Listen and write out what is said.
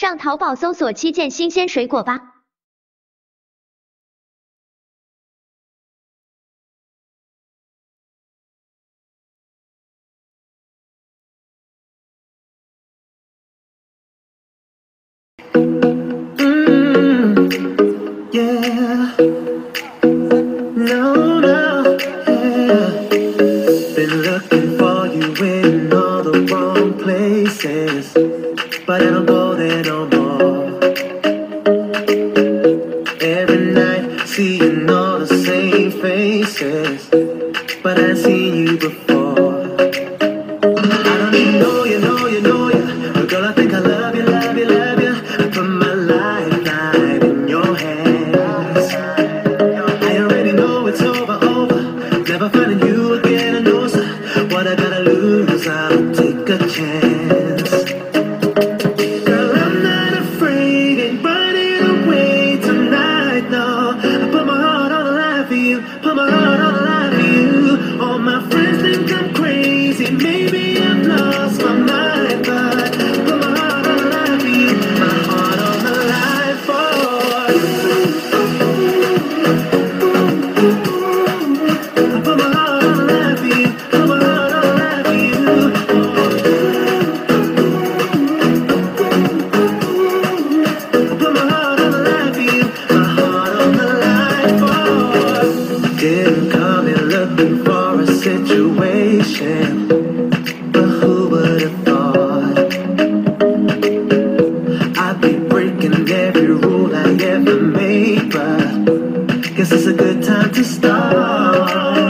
上淘宝搜索7件新鲜水果吧。 Yeah. No, no, yeah. Been looking for you in all the wrong places, but I don't go there no more. Every night, seeing all the same faces, but I've seen you before. I don't even know you, but girl, I think I love you, love you, love you. I put my lifeline in your hands. I already know it's over. Never finding you again, I know, so what I gotta lose, I'll take a chance. Girl, I'm not afraid, ain't running away tonight, no. I put my heart on the line for you, put my heart on the line for you. All my friends think I'm crazy, maybe I've lost my mind, but put my heart on the line for you, my heart on the line for you. I put my heart on the line for you, put my heart on the line for you. I put my heart on the line for you, my heart on the line for you. Didn't come in looking for a situation, but who would have thought I'd be breaking every rule I ever made, but guess it's a good time to start.